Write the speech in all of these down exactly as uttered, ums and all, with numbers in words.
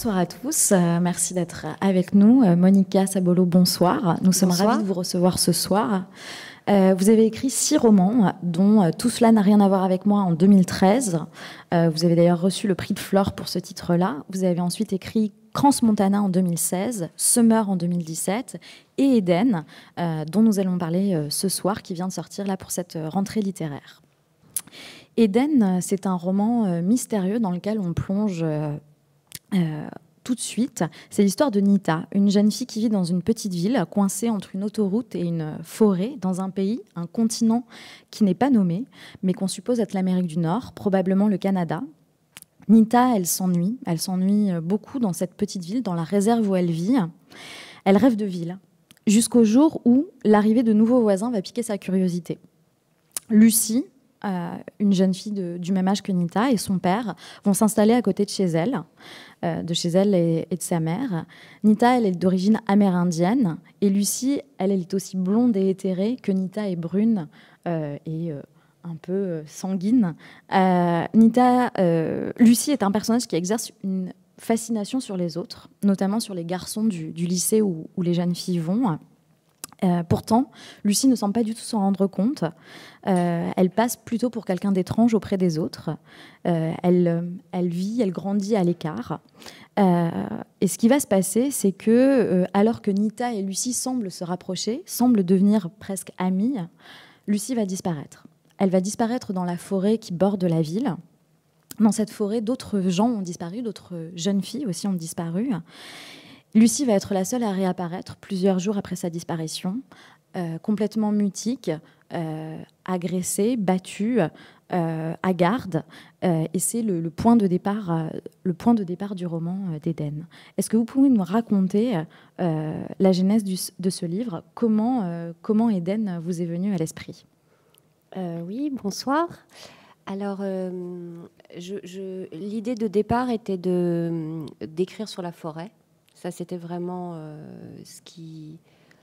Bonsoir à tous, euh, merci d'être avec nous. Euh, Monica Sabolo, bonsoir. Nous sommes Bonsoir. ravis de vous recevoir ce soir. Euh, vous avez écrit six romans, dont euh, Tout cela n'a rien à voir avec moi en deux mille treize. Euh, vous avez d'ailleurs reçu le prix de Flore pour ce titre-là. Vous avez ensuite écrit Crans-Montana en deux mille seize, Summer en deux mille dix-sept et Eden, euh, dont nous allons parler euh, ce soir, qui vient de sortir là pour cette euh, rentrée littéraire. Eden, c'est un roman euh, mystérieux dans lequel on plonge euh, euh, tout de suite. C'est l'histoire de Nita, une jeune fille qui vit dans une petite ville, coincée entre une autoroute et une forêt, dans un pays, un continent qui n'est pas nommé, mais qu'on suppose être l'Amérique du Nord, probablement le Canada. Nita, elle s'ennuie, elle s'ennuie beaucoup dans cette petite ville, dans la réserve où elle vit. Elle rêve de ville, jusqu'au jour où l'arrivée de nouveaux voisins va piquer sa curiosité. Lucie, Euh, une jeune fille de, du même âge que Nita, et son père vont s'installer à côté de chez elle, euh, de chez elle et, et de sa mère. Nita, elle est d'origine amérindienne, et Lucie, elle, elle est aussi blonde et éthérée que Nita est brune euh, et euh, un peu euh, sanguine. Euh, Nita, euh, Lucie est un personnage qui exerce une fascination sur les autres, notamment sur les garçons du, du lycée où, où les jeunes filles vont. Euh, pourtant, Lucie ne semble pas du tout s'en rendre compte. Euh, elle passe plutôt pour quelqu'un d'étrange auprès des autres. Euh, elle, elle vit, elle grandit à l'écart. Euh, et ce qui va se passer, c'est que, euh, alors que Nita et Lucie semblent se rapprocher, semblent devenir presque amies, Lucie va disparaître. Elle va disparaître dans la forêt qui borde la ville. Dans cette forêt, d'autres gens ont disparu, d'autres jeunes filles aussi ont disparu. Lucie va être la seule à réapparaître plusieurs jours après sa disparition, euh, complètement mutique, euh, agressée, battue, euh, hagarde. Euh, et c'est le, le, point de départ, euh, le point de départ du roman euh, d'Eden. Est-ce que vous pouvez nous raconter euh, la genèse du, de ce livre? Comment, euh, comment Eden vous est venu à l'esprit? euh, Oui, bonsoir. Alors, euh, je, je, l'idée de départ était de, d'écrire sur la forêt. Ça, c'était vraiment euh, ce qui...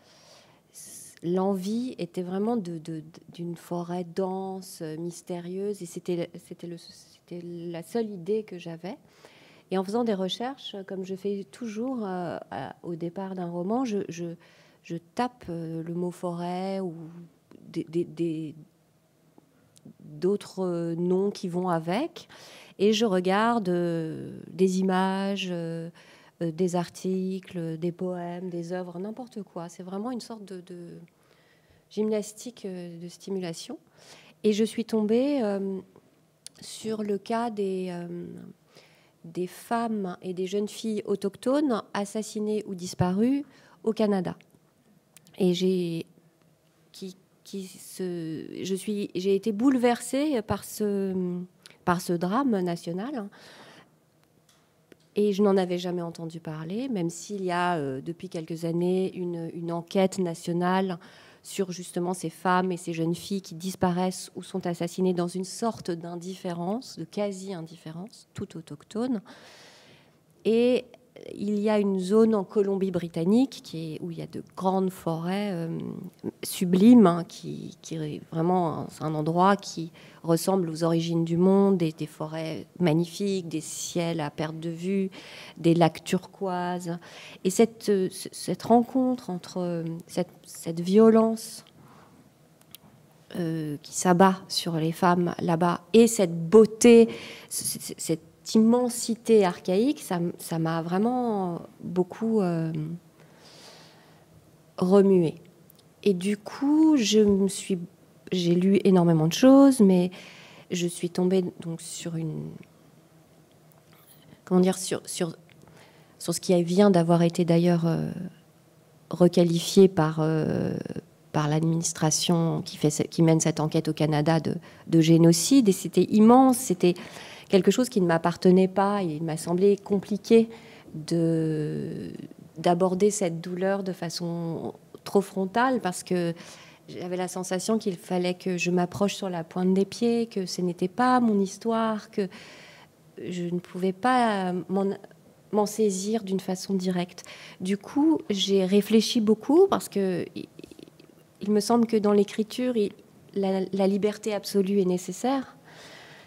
L'envie était vraiment de, de, d'une forêt dense, mystérieuse, et c'était, c'était, le, c'était la seule idée que j'avais. Et en faisant des recherches, comme je fais toujours euh, à, au départ d'un roman, je, je, je tape euh, le mot forêt ou des, des, des, d'autres euh, noms qui vont avec, et je regarde euh, des images... Euh, des articles, des poèmes, des œuvres, n'importe quoi. C'est vraiment une sorte de, de gymnastique de stimulation. Et je suis tombée euh, sur le cas des, euh, des femmes et des jeunes filles autochtones assassinées ou disparues au Canada. Et j'ai, qui, qui se, je suis, j'ai été bouleversée par ce, par ce drame national. Et je n'en avais jamais entendu parler, même s'il y a euh, depuis quelques années une, une enquête nationale sur justement ces femmes et ces jeunes filles qui disparaissent ou sont assassinées dans une sorte d'indifférence, de quasi-indifférence, toute autochtone. Et il y a une zone en Colombie-Britannique qui est, où il y a de grandes forêts euh, sublimes, hein, qui, qui est vraiment c'est un endroit qui ressemble aux origines du monde, des, des forêts magnifiques, des ciels à perte de vue, des lacs turquoises. Et cette, cette rencontre entre cette, cette violence euh, qui s'abat sur les femmes là-bas et cette beauté, cette immensité archaïque, ça, ça m'a vraiment beaucoup euh, remué. Et du coup, je me suis, j'ai lu énormément de choses, mais je suis tombée donc sur une, comment dire, sur sur sur ce qui vient d'avoir été d'ailleurs euh, requalifié par euh, par l'administration qui fait qui mène cette enquête au Canada de, de génocide. Et c'était immense, c'était quelque chose qui ne m'appartenait pas, et il m'a semblé compliqué de, d'aborder cette douleur de façon trop frontale, parce que j'avais la sensation qu'il fallait que je m'approche sur la pointe des pieds, que ce n'était pas mon histoire, que je ne pouvais pas m'en, m'en saisir d'une façon directe. Du coup, j'ai réfléchi beaucoup, parce que il me semble que dans l'écriture, il, la, la liberté absolue est nécessaire.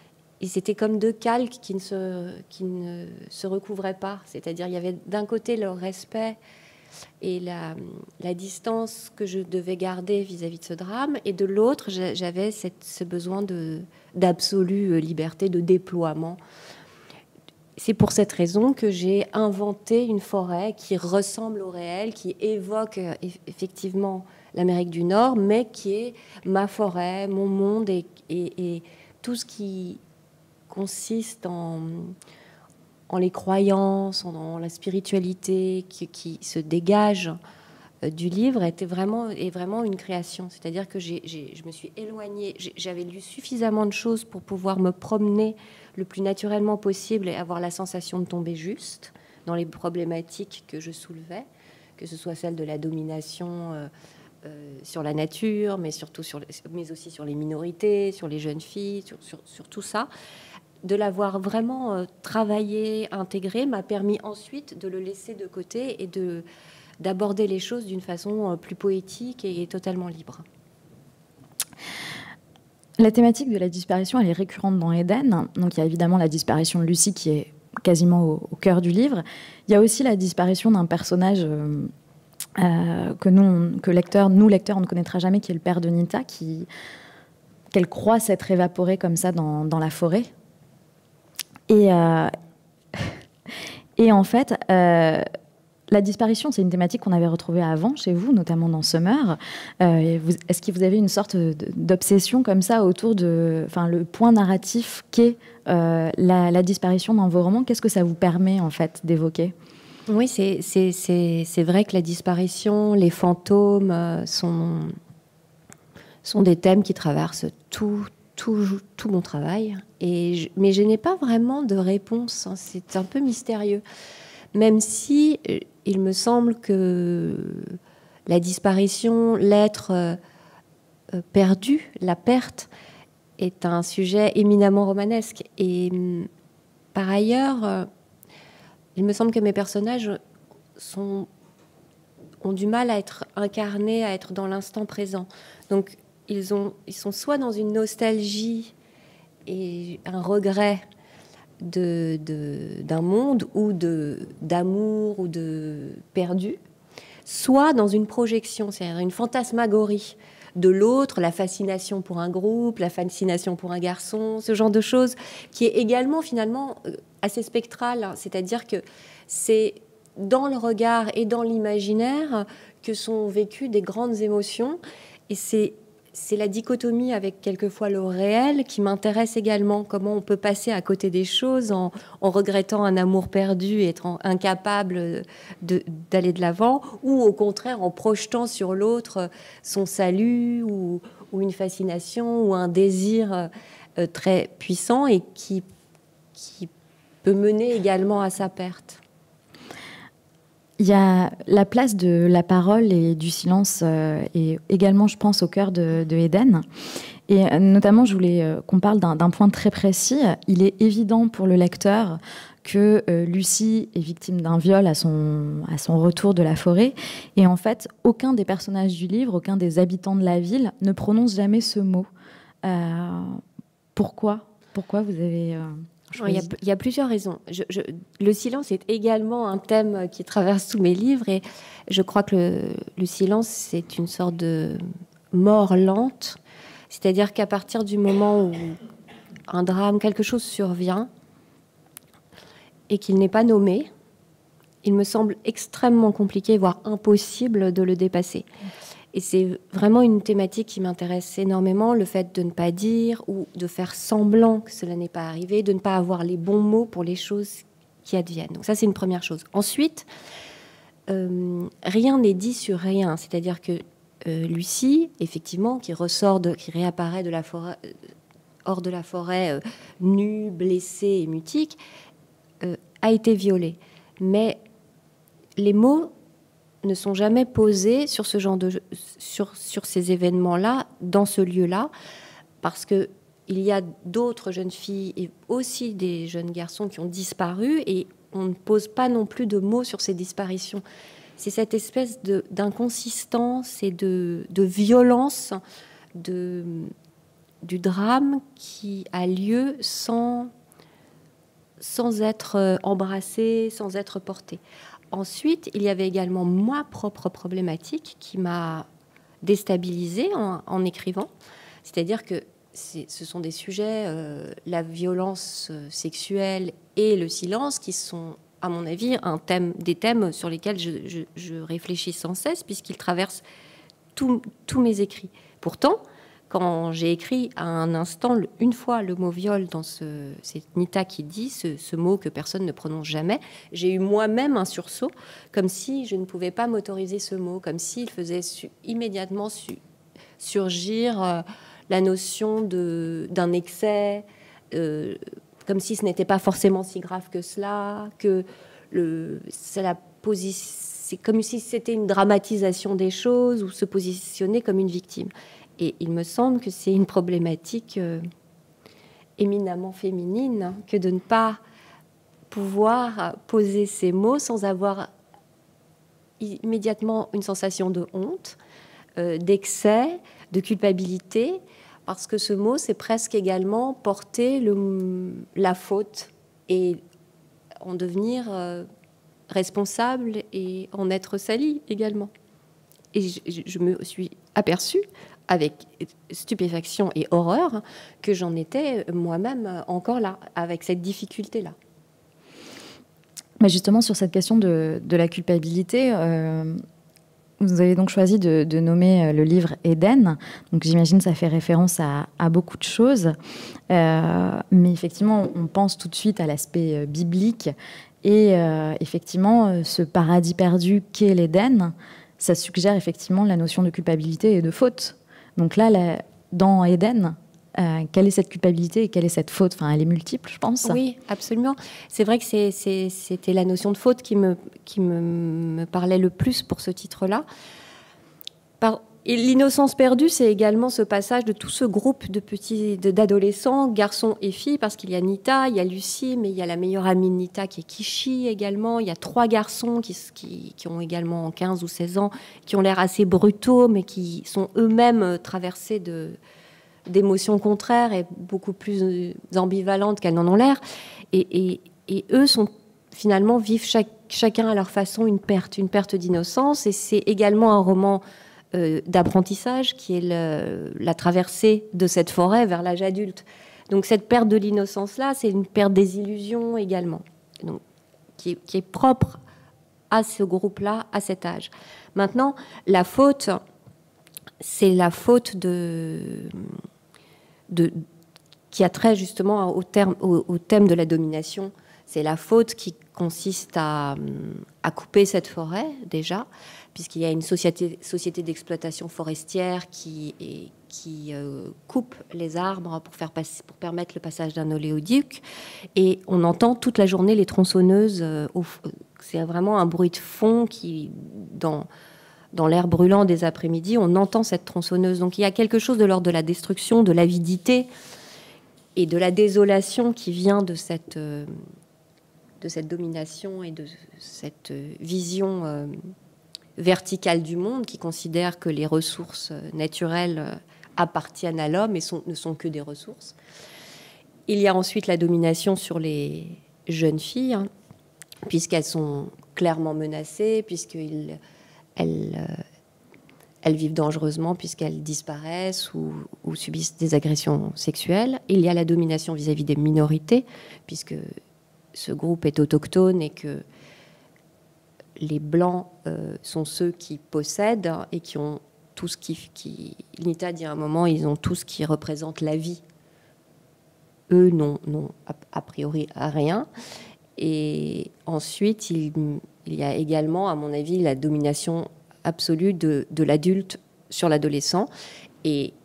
et c'était comme deux calques qui ne se, qui ne se recouvraient pas. C'est-à-dire, il y avait d'un côté le respect et la, la distance que je devais garder vis-à-vis de ce drame, et de l'autre, j'avais cette, ce besoin de, d'absolue liberté, de déploiement. C'est pour cette raison que j'ai inventé une forêt qui ressemble au réel, qui évoque effectivement l'Amérique du Nord, mais qui est ma forêt, mon monde, et, et, et tout ce qui consiste en... en les croyances, en la spiritualité qui, qui se dégage du livre était vraiment, est vraiment une création. C'est-à-dire que j'ai, j'ai, je me suis éloignée, j'ai, j'avais lu suffisamment de choses pour pouvoir me promener le plus naturellement possible et avoir la sensation de tomber juste dans les problématiques que je soulevais, que ce soit celle de la domination euh, euh, sur la nature, mais, surtout sur, mais aussi sur les minorités, sur les jeunes filles, sur, sur, sur tout ça. De l'avoir vraiment euh, travaillé, intégré, m'a permis ensuite de le laisser de côté et de, d'aborder les choses d'une façon euh, plus poétique et, et totalement libre. La thématique de la disparition, elle est récurrente dans Éden. Donc il y a évidemment la disparition de Lucie qui est quasiment au, au cœur du livre. Il y a aussi la disparition d'un personnage euh, euh, que, nous, on, que lecteurs, nous, lecteurs, on ne connaîtra jamais, qui est le père de Nita, qui, qu'elle croit s'être évaporée comme ça dans, dans la forêt. Et, euh, et en fait, euh, la disparition, c'est une thématique qu'on avait retrouvée avant chez vous, notamment dans Summer. Euh, vous, est-ce que vous avez une sorte de, d'obsession comme ça autour de, enfin, le point narratif qu'est euh, la, la disparition dans vos romans? Qu'est-ce que ça vous permet en fait d'évoquer? Oui, c'est, c'est, c'est, c'est vrai que la disparition, les fantômes euh, sont, sont des thèmes qui traversent tout. Tout, tout mon travail, et je, mais je n'ai pas vraiment de réponse, hein, c'est un peu mystérieux, même si euh, il me semble que la disparition, l'être euh, euh, perdu, la perte, est un sujet éminemment romanesque. Et euh, par ailleurs, euh, il me semble que mes personnages sont, ont du mal à être incarnés, à être dans l'instant présent. Donc, Ils, ont, ils sont soit dans une nostalgie et un regret de, de, d'un monde ou de, d'amour ou de perdu, soit dans une projection, c'est-à-dire une fantasmagorie de l'autre, la fascination pour un groupe, la fascination pour un garçon, ce genre de choses qui est également finalement assez spectral, c'est-à-dire que c'est dans le regard et dans l'imaginaire que sont vécues des grandes émotions, et c'est C'est la dichotomie avec quelquefois le réel qui m'intéresse également. Comment on peut passer à côté des choses en, en regrettant un amour perdu et être en, incapable de, d'aller de l'avant, ou au contraire en projetant sur l'autre son salut ou, ou une fascination ou un désir euh, très puissant et qui, qui peut mener également à sa perte. Il y a la place de la parole et du silence euh, et également, je pense, au cœur de, de Éden. Et euh, notamment, je voulais euh, qu'on parle d'un, d'un point très précis. Il est évident pour le lecteur que euh, Lucie est victime d'un viol à son, à son retour de la forêt. Et en fait, aucun des personnages du livre, aucun des habitants de la ville ne prononce jamais ce mot. Euh, pourquoi ? Pourquoi vous avez... Euh Il y, a, il y a plusieurs raisons. Je, je, le silence est également un thème qui traverse tous mes livres, et je crois que le, le silence, c'est une sorte de mort lente. C'est-à-dire qu'à partir du moment où un drame, quelque chose survient, et qu'il n'est pas nommé, il me semble extrêmement compliqué, voire impossible de le dépasser. Et c'est vraiment une thématique qui m'intéresse énormément, le fait de ne pas dire ou de faire semblant que cela n'est pas arrivé, de ne pas avoir les bons mots pour les choses qui adviennent. Donc ça, c'est une première chose. Ensuite, euh, rien n'est dit sur rien. C'est-à-dire que euh, Lucie, effectivement, qui ressort, de, qui réapparaît de la forêt, euh, hors de la forêt, euh, nue, blessée et mutique, euh, a été violée. Mais les mots ne sont jamais posés sur ce genre de sur sur ces événements-là, dans ce lieu-là, parce que il y a d'autres jeunes filles et aussi des jeunes garçons qui ont disparu, et on ne pose pas non plus de mots sur ces disparitions. C'est cette espèce de d'inconsistance et de de violence, de du drame qui a lieu sans, sans être embrassé, sans être porté. Ensuite, il y avait également ma propre problématique qui m'a déstabilisée en, en écrivant. C'est-à-dire que ce sont des sujets, euh, la violence sexuelle et le silence, qui sont, à mon avis, un thème, des thèmes sur lesquels je, je, je réfléchis sans cesse, puisqu'ils traversent tous mes écrits. Pourtant, quand j'ai écrit à un instant, une fois le mot viol dans ce... C'est Nita qui dit ce, ce mot que personne ne prononce jamais. J'ai eu moi-même un sursaut, comme si je ne pouvais pas m'autoriser ce mot, comme s'il faisait su, immédiatement su, surgir euh, la notion de, d'un excès, euh, comme si ce n'était pas forcément si grave que cela, que le, c'est la position... C'est comme si c'était une dramatisation des choses ou se positionner comme une victime. Et il me semble que c'est une problématique euh, éminemment féminine, hein, que de ne pas pouvoir poser ces mots sans avoir immédiatement une sensation de honte, euh, d'excès, de culpabilité, parce que ce mot, c'est presque également porter le, la faute et en devenir euh, responsable et en être sali également. Et je, je me suis aperçue avec stupéfaction et horreur que j'en étais moi-même encore là, avec cette difficulté-là. Mais justement, sur cette question de, de la culpabilité, euh, vous avez donc choisi de, de nommer le livre Éden. Donc j'imagine que ça fait référence à, à beaucoup de choses. Euh, mais effectivement, on pense tout de suite à l'aspect biblique. Et euh, effectivement, ce paradis perdu qu'est l'Éden, ça suggère effectivement la notion de culpabilité et de faute. Donc là, la, dans Éden, euh, quelle est cette culpabilité et quelle est cette faute ? Enfin, elle est multiple, je pense. Oui, absolument. C'est vrai que c'est, c'est, c'était la notion de faute qui, me, qui me, me parlait le plus pour ce titre-là. Par, et l'innocence perdue, c'est également ce passage de tout ce groupe de petits, de, d'adolescents, garçons et filles, parce qu'il y a Nita, il y a Lucie, mais il y a la meilleure amie de Nita qui est Kishi également. Il y a trois garçons qui, qui, qui ont également quinze ou seize ans, qui ont l'air assez brutaux, mais qui sont eux-mêmes traversés de, d'émotions contraires et beaucoup plus ambivalentes qu'elles n'en ont l'air. Et, et, et eux sont, finalement, vivent chaque, chacun à leur façon une perte, une perte d'innocence. Et c'est également un roman Euh, d'apprentissage, qui est le, la traversée de cette forêt vers l'âge adulte. Donc cette perte de l'innocence-là, c'est une perte des illusions également, donc, qui, est, qui est propre à ce groupe-là, à cet âge. Maintenant, la faute, c'est la faute de, de, qui a trait justement au, terme, au, au thème de la domination. C'est la faute qui consiste à, à couper cette forêt, déjà, puisqu'il y a une société, société d'exploitation forestière qui, est, qui euh, coupe les arbres pour, faire passer, pour permettre le passage d'un oléoduc. Et on entend toute la journée les tronçonneuses. Euh, au, c'est vraiment un bruit de fond qui, dans, dans l'air brûlant des après-midi, on entend cette tronçonneuse. Donc il y a quelque chose de l'ordre de la destruction, de l'avidité et de la désolation qui vient de cette, euh, de cette domination et de cette vision euh, verticale du monde, qui considère que les ressources naturelles appartiennent à l'homme et sont, ne sont que des ressources. Il y a ensuite la domination sur les jeunes filles, hein, puisqu'elles sont clairement menacées, puisqu'elles elles, elles vivent dangereusement, puisqu'elles disparaissent ou, ou subissent des agressions sexuelles. Il y a la domination vis-à-vis des minorités, puisque ce groupe est autochtone et que les Blancs euh, sont ceux qui possèdent et qui ont tout ce qui, qui... Nita dit à un moment, ils ont tout ce qui représente la vie. Eux n'ont, n'ont a, a priori rien. Et ensuite, il, il y a également, à mon avis, la domination absolue de, de l'adulte sur l'adolescent. Et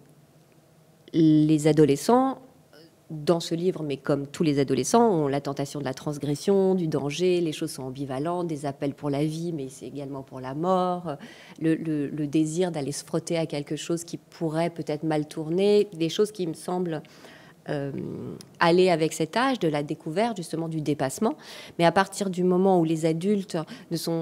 les adolescents, dans ce livre, mais comme tous les adolescents, ont la tentation de la transgression, du danger, les choses sont ambivalentes, des appels pour la vie, mais c'est également pour la mort, le, le, le désir d'aller se frotter à quelque chose qui pourrait peut-être mal tourner, des choses qui me semblent euh, aller avec cet âge de la découverte, justement, du dépassement. Mais à partir du moment où les adultes ne sont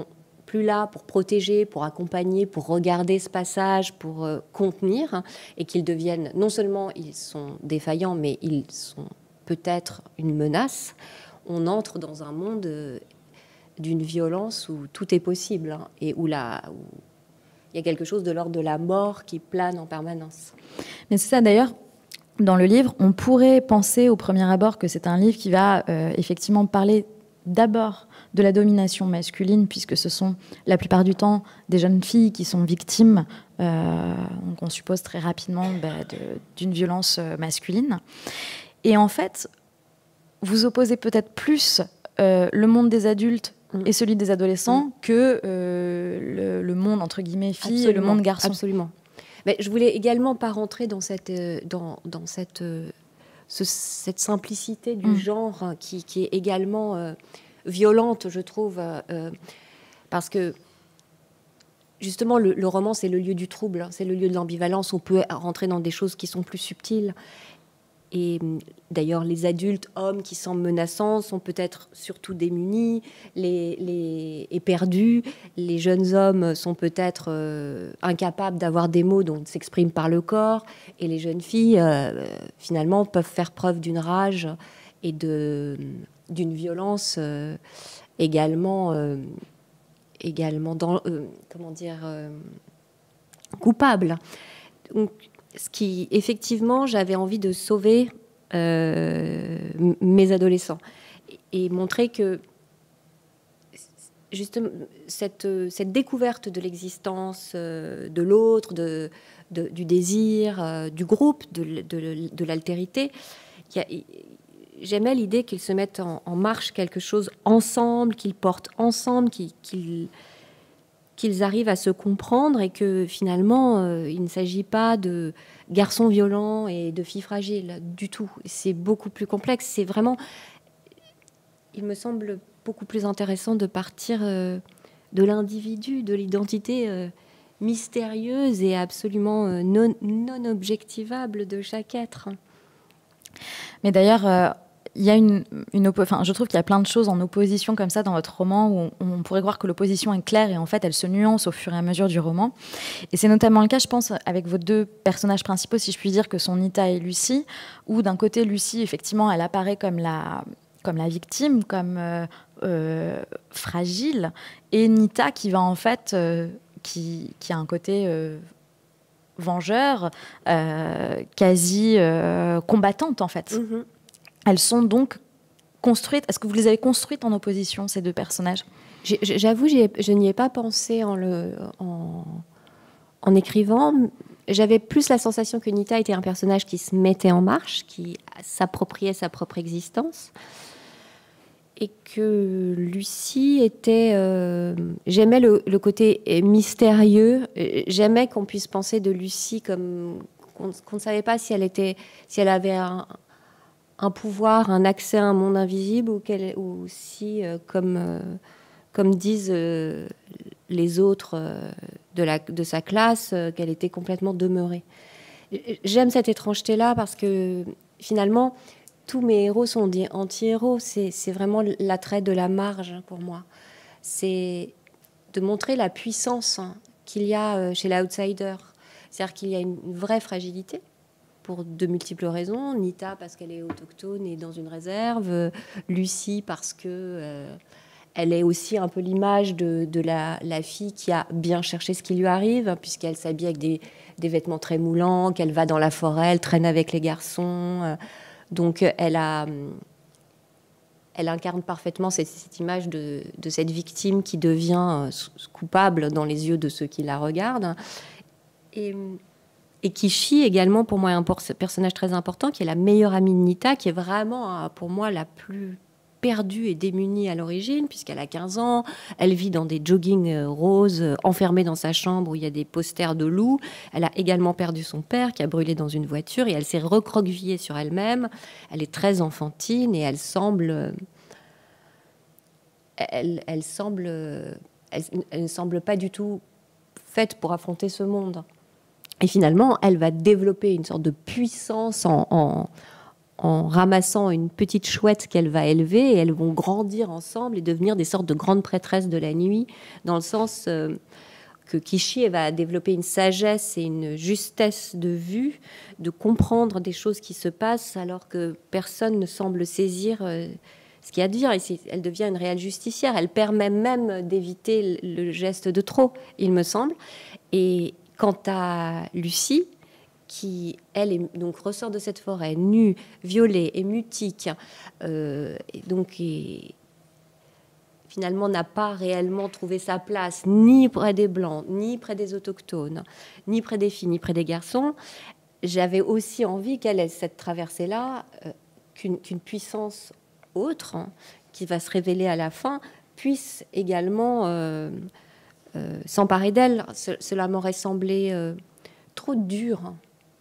plus là pour protéger, pour accompagner, pour regarder ce passage, pour euh, contenir, hein, et qu'ils deviennent, non seulement ils sont défaillants, mais ils sont peut-être une menace, on entre dans un monde euh, d'une violence où tout est possible, hein, et où, la, où il y a quelque chose de l'ordre de la mort qui plane en permanence. Mais c'est ça d'ailleurs. Dans le livre, on pourrait penser au premier abord que c'est un livre qui va euh, effectivement parler d'abord de la domination masculine, puisque ce sont la plupart du temps des jeunes filles qui sont victimes, euh, donc on suppose très rapidement bah, d'une violence masculine. Et en fait, vous opposez peut-être plus euh, le monde des adultes mmh. et celui des adolescents mmh. que euh, le, le monde, entre guillemets, filles et le monde garçon. Absolument. Mais je voulais également pas rentrer dans cette, dans, dans cette, ce, cette simplicité du mmh. genre hein, qui, qui est également euh, violente, je trouve, euh, parce que justement, le, le roman, c'est le lieu du trouble, hein, c'est le lieu de l'ambivalence. On peut rentrer dans des choses qui sont plus subtiles. Et d'ailleurs, les adultes, hommes qui semblent menaçants, sont peut-être surtout démunis les, les, et perdus. Les jeunes hommes sont peut-être euh, incapables d'avoir des mots dont s'expriment par le corps. Et les jeunes filles, euh, finalement, peuvent faire preuve d'une rage et de, d'une violence euh, également, euh, également dans, euh, comment dire, euh, coupable. Donc, ce qui, effectivement, j'avais envie de sauver euh, mes adolescents et montrer que justement cette, cette découverte de l'existence euh, de l'autre, de, de, du désir, euh, du groupe, de, de, de l'altérité, j'aimais l'idée qu'ils se mettent en, en marche quelque chose ensemble, qu'ils portent ensemble, qu'ils... qu'ils qu'ils arrivent à se comprendre et que finalement, euh, il ne s'agit pas de garçons violents et de filles fragiles du tout. C'est beaucoup plus complexe. C'est vraiment, il me semble beaucoup plus intéressant de partir euh, de l'individu, de l'identité euh, mystérieuse et absolument euh, non, non objectivable de chaque être. Mais d'ailleurs... Euh... Il y a une, une oppo- enfin, je trouve qu'il y a plein de choses en opposition comme ça dans votre roman où on, on pourrait croire que l'opposition est claire et en fait elle se nuance au fur et à mesure du roman. Et c'est notamment le cas, je pense, avec vos deux personnages principaux, si je puis dire, que sont Nita et Lucie, où d'un côté Lucie, effectivement, elle apparaît comme la, comme la victime, comme euh, euh, fragile, et Nita qui va en fait, euh, qui, qui a un côté euh, vengeur, euh, quasi euh, combattante en fait. Mm-hmm. Elles sont donc construites. Est-ce que vous les avez construites en opposition, ces deux personnages ? j'ai, J'avoue, j'ai, je n'y ai pas pensé en, le, en, en écrivant. J'avais plus la sensation que Nita était un personnage qui se mettait en marche, qui s'appropriait sa propre existence. Et que Lucie était... Euh, j'aimais le, le côté mystérieux. J'aimais qu'on puisse penser de Lucie comme... qu'on, qu'on ne savait pas si elle, était, si elle avait un... un pouvoir, un accès à un monde invisible, ou, ou si, euh, comme, euh, comme disent euh, les autres euh, de, la, de sa classe, euh, qu'elle était complètement demeurée. J'aime cette étrangeté-là parce que, finalement, tous mes héros sont des anti-héros. C'est, c'est vraiment l'attrait de la marge pour moi. C'est de montrer la puissance hein, qu'il y a chez l'outsider. C'est-à-dire qu'il y a une, une vraie fragilité, pour de multiples raisons. Nita parce qu'elle est autochtone et dans une réserve. Euh, Lucie parce que euh, elle est aussi un peu l'image de, de la, la fille qui a bien cherché ce qui lui arrive, hein, puisqu'elle s'habille avec des, des vêtements très moulants, qu'elle va dans la forêt, elle traîne avec les garçons. Euh, donc elle a... Elle incarne parfaitement cette, cette image de, de cette victime qui devient euh, coupable dans les yeux de ceux qui la regardent. Et... Et Kishi, également, pour moi, est un personnage très important, qui est la meilleure amie de Nita, qui est vraiment, pour moi, la plus perdue et démunie à l'origine, puisqu'elle a quinze ans, elle vit dans des joggings roses, enfermée dans sa chambre où il y a des posters de loups. Elle a également perdu son père, qui a brûlé dans une voiture, et elle s'est recroquevillée sur elle-même. Elle est très enfantine, et elle semble... Elle, elle semble... Elle, elle ne semble pas du tout faite pour affronter ce monde. Et finalement, elle va développer une sorte de puissance en, en, en ramassant une petite chouette qu'elle va élever, et elles vont grandir ensemble et devenir des sortes de grandes prêtresses de la nuit, dans le sens euh, que Kishi elle va développer une sagesse et une justesse de vue, de comprendre des choses qui se passent alors que personne ne semble saisir euh, ce qu'il y a à dire. Et elle devient une réelle justicière. Elle permet même d'éviter le geste de trop, il me semble. Et quant à Lucie, qui, elle, est, donc, ressort de cette forêt, nue, violée et mutique, euh, et donc est, finalement n'a pas réellement trouvé sa place, ni près des Blancs, ni près des Autochtones, ni près des filles, ni près des garçons. J'avais aussi envie qu'elle ait cette traversée-là, euh, qu'une, qu'une puissance autre, hein, qui va se révéler à la fin, puisse également euh, euh, s'emparer d'elle. Ce, cela m'aurait semblé euh, trop dur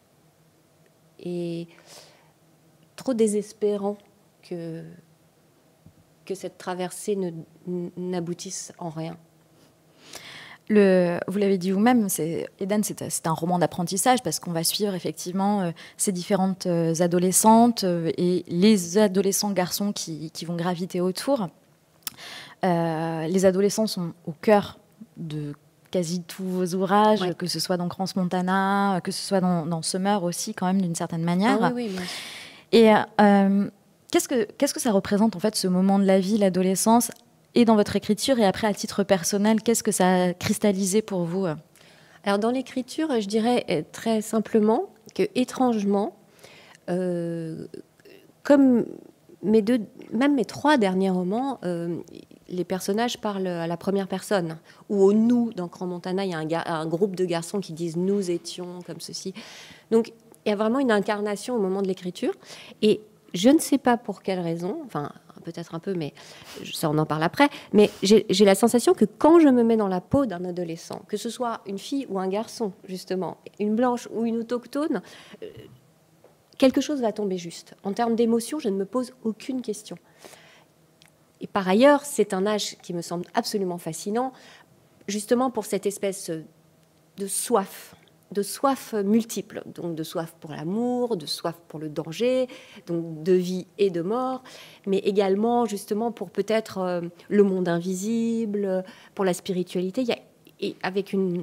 et trop désespérant que, que cette traversée ne, n'aboutisse en rien. Le, vous l'avez dit vous-même, c'est, Eden, c'est, c'est un roman d'apprentissage parce qu'on va suivre effectivement euh, ces différentes euh, adolescentes euh, et les adolescents garçons qui, qui vont graviter autour. Euh, les adolescents sont au cœur de quasi tous vos ouvrages, ouais. que ce soit dans Crans Montana, que ce soit dans, dans Summer aussi, quand même, d'une certaine manière. Ah oui, oui, oui. Et euh, qu'est-ce que, qu'est-ce que ça représente, en fait, ce moment de la vie, l'adolescence, et dans votre écriture, et après, à titre personnel, qu'est-ce que ça a cristallisé pour vous ? Alors, dans l'écriture, je dirais très simplement que, étrangement, euh, comme mes deux, même mes trois derniers romans, euh, les personnages parlent à la première personne, ou au « nous ». Dans Crans Montana, il y a un, ga- un groupe de garçons qui disent « nous étions » comme ceci. Donc, il y a vraiment une incarnation au moment de l'écriture. Et je ne sais pas pour quelle raison, enfin, peut-être un peu, mais ça, on en parle après, mais j'ai, j'ai la sensation que quand je me mets dans la peau d'un adolescent, que ce soit une fille ou un garçon, justement, une blanche ou une autochtone, euh, quelque chose va tomber juste. En termes d'émotion, je ne me pose aucune question. Et par ailleurs, c'est un âge qui me semble absolument fascinant, justement pour cette espèce de soif, de soif multiple, donc de soif pour l'amour, de soif pour le danger, donc de vie et de mort, mais également justement pour peut-être euh, le monde invisible, pour la spiritualité, il y a, et avec une,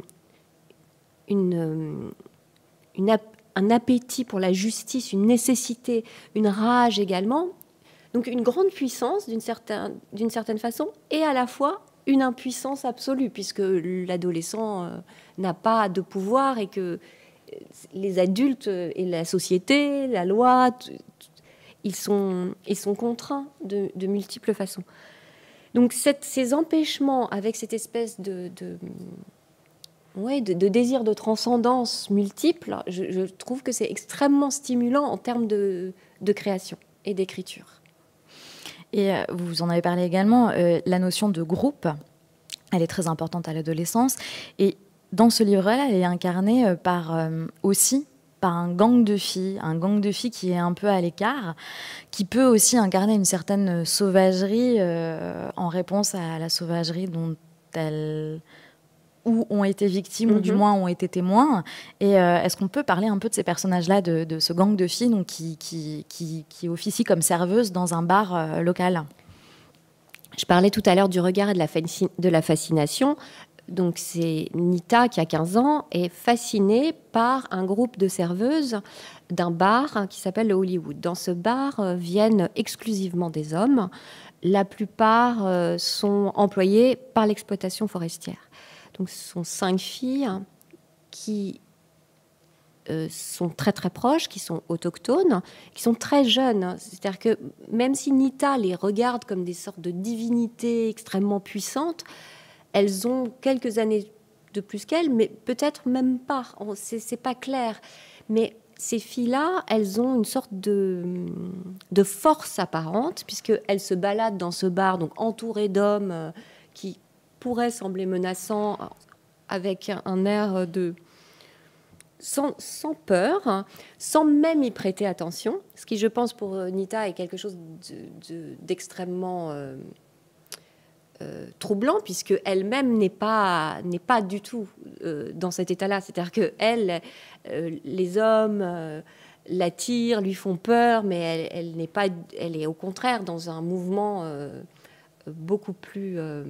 une, une ap- un appétit pour la justice, une nécessité, une rage également. Donc une grande puissance d'une certaine, d'une certaine façon, et à la fois une impuissance absolue, puisque l'adolescent euh, n'a pas de pouvoir et que les adultes et la société, la loi, t- t- ils sont, ils sont contraints de, de multiples façons. Donc cette, ces empêchements avec cette espèce de... de Ouais, de, de désir de transcendance multiple, je, je trouve que c'est extrêmement stimulant en termes de, de création et d'écriture. Et euh, vous en avez parlé également, euh, la notion de groupe, elle est très importante à l'adolescence. Et dans ce livre-là, elle est incarnée euh, par, euh, aussi par un gang de filles, un gang de filles qui est un peu à l'écart, qui peut aussi incarner une certaine sauvagerie euh, en réponse à la sauvagerie dont elles... ou ont été victimes, mm-hmm. ou du moins ont été témoins. Et euh, est-ce qu'on peut parler un peu de ces personnages-là, de, de ce gang de filles donc, qui, qui, qui, qui officient comme serveuses dans un bar euh, local ? Je parlais tout à l'heure du regard et de la, fascin- de la fascination. Donc c'est Nita, qui a quinze ans, est fascinée par un groupe de serveuses d'un bar hein, qui s'appelle le Hollywood. Dans ce bar euh, viennent exclusivement des hommes. La plupart euh, sont employés par l'exploitation forestière. Donc, ce sont cinq filles qui euh, sont très, très proches, qui sont autochtones, qui sont très jeunes. C'est-à-dire que même si Nita les regarde comme des sortes de divinités extrêmement puissantes, elles ont quelques années de plus qu'elles, mais peut-être même pas. C'est, c'est pas clair. Mais ces filles-là, elles ont une sorte de, de force apparente, puisqu'elles se baladent dans ce bar, donc entourées d'hommes euh, qui pourrait sembler menaçant, avec un air de sans, sans peur, sans même y prêter attention, ce qui, je pense, pour Nita est quelque chose de, de, d'extrêmement euh, euh, troublant, puisque elle-même n'est pas n'est pas du tout euh, dans cet état-là. C'est-à-dire que elle, euh, les hommes, euh, l'attirent, lui font peur, mais elle, elle n'est pas, elle est au contraire dans un mouvement euh, beaucoup plus... Euh,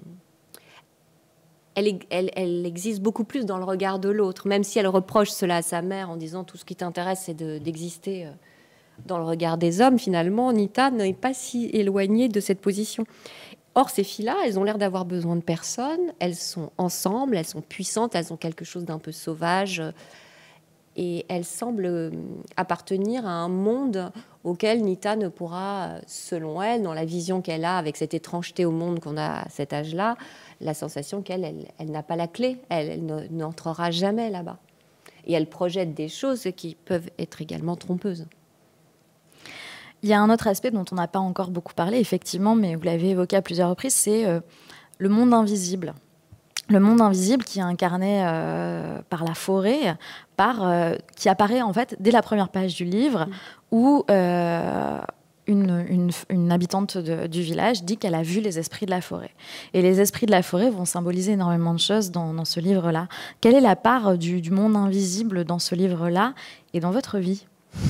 elle, elle, elle existe beaucoup plus dans le regard de l'autre, même si elle reproche cela à sa mère en disant tout ce qui t'intéresse, c'est de, d'exister dans le regard des hommes. Finalement, Nita n'est pas si éloignée de cette position. Or, ces filles-là, elles ont l'air d'avoir besoin de personne, elles sont ensemble, elles sont puissantes, elles ont quelque chose d'un peu sauvage, et elles semblent appartenir à un monde auquel Nita ne pourra, selon elle, dans la vision qu'elle a, avec cette étrangeté au monde qu'on a à cet âge-là, la sensation qu'elle elle, elle n'a pas la clé, elle, elle ne, n'entrera jamais là-bas. Et elle projette des choses qui peuvent être également trompeuses. Il y a un autre aspect dont on n'a pas encore beaucoup parlé, effectivement, mais vous l'avez évoqué à plusieurs reprises, c'est euh, le monde invisible. Le monde invisible qui est incarné euh, par la forêt, par, euh, qui apparaît en fait dès la première page du livre, mmh. où euh, une, une, une habitante de, du village dit qu'elle a vu les esprits de la forêt. Et les esprits de la forêt vont symboliser énormément de choses dans, dans ce livre-là. Quelle est la part du, du monde invisible dans ce livre-là et dans votre vie ?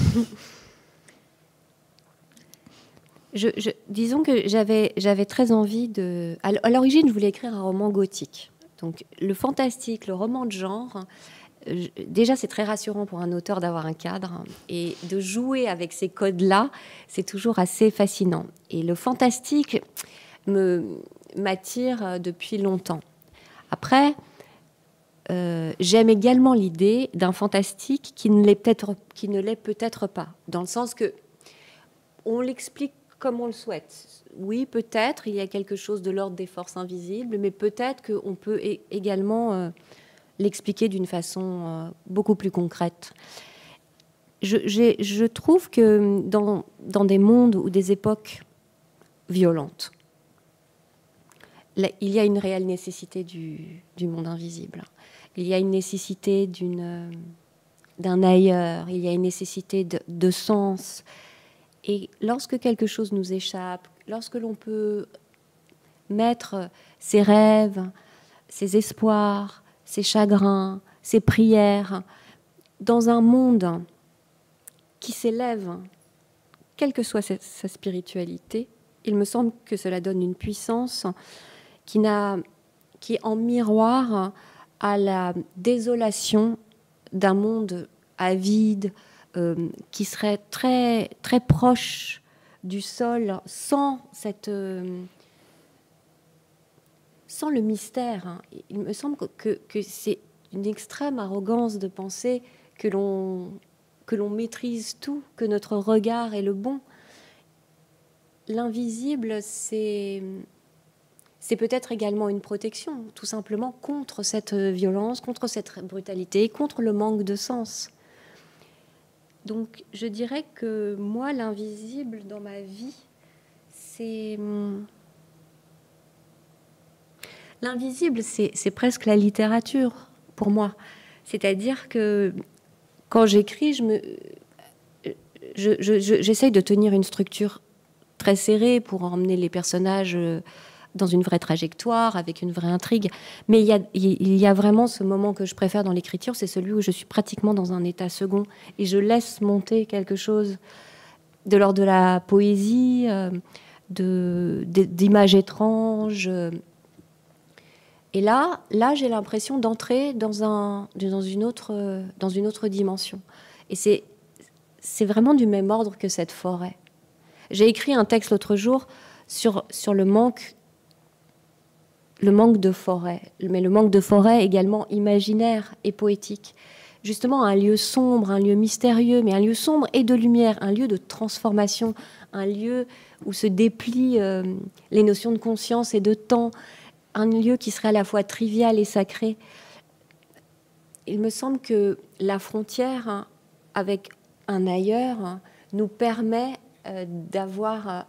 Je, je, disons que j'avais, j'avais très envie de... À l'origine, je voulais écrire un roman gothique. Donc, le fantastique, le roman de genre, euh, déjà, c'est très rassurant pour un auteur d'avoir un cadre. Et de jouer avec ces codes-là, c'est toujours assez fascinant. Et le fantastique me, m'attire depuis longtemps. Après, euh, j'aime également l'idée d'un fantastique qui ne l'est peut-être, qui ne l'est peut-être pas. Dans le sens que on l'explique comme on le souhaite. Oui, peut-être, il y a quelque chose de l'ordre des forces invisibles, mais peut-être qu'on peut également euh, l'expliquer d'une façon euh, beaucoup plus concrète. Je, j'ai, je trouve que dans, dans des mondes ou des époques violentes, là, il y a une réelle nécessité du, du monde invisible. Il y a une nécessité d'une, d'un ailleurs, il y a une nécessité de, de sens. Et lorsque quelque chose nous échappe, lorsque l'on peut mettre ses rêves, ses espoirs, ses chagrins, ses prières dans un monde qui s'élève, quelle que soit sa, sa spiritualité, il me semble que cela donne une puissance qui, n'a, qui est en miroir à la désolation d'un monde avide, Euh, qui serait très, très proche du sol, sans, cette, euh, sans le mystère. Hein. Il me semble que, que c'est une extrême arrogance de penser que l'on, que l'on maîtrise tout, que notre regard est le bon. L'invisible, c'est, c'est peut-être également une protection, tout simplement, contre cette violence, contre cette brutalité, contre le manque de sens. Donc, je dirais que moi, l'invisible dans ma vie, c'est... L'invisible, c'est, c'est presque la littérature, pour moi. C'est-à-dire que quand j'écris, je me... je, je, je, j'essaye de tenir une structure très serrée pour emmener les personnages dans une vraie trajectoire, avec une vraie intrigue. Mais il y a, il y a vraiment ce moment que je préfère dans l'écriture, c'est celui où je suis pratiquement dans un état second et je laisse monter quelque chose de l'ordre de la poésie, de, de, d'images étranges. Et là, là, j'ai l'impression d'entrer dans, un, dans, une, autre, dans une autre dimension. Et c'est, c'est vraiment du même ordre que cette forêt. J'ai écrit un texte l'autre jour sur, sur le manque le manque de forêt, mais le manque de forêt également imaginaire et poétique. Justement, un lieu sombre, un lieu mystérieux, mais un lieu sombre et de lumière, un lieu de transformation, un lieu où se déplient euh, les notions de conscience et de temps, un lieu qui serait à la fois trivial et sacré. Il me semble que la frontière hein, avec un ailleurs hein, nous permet euh, d'avoir euh,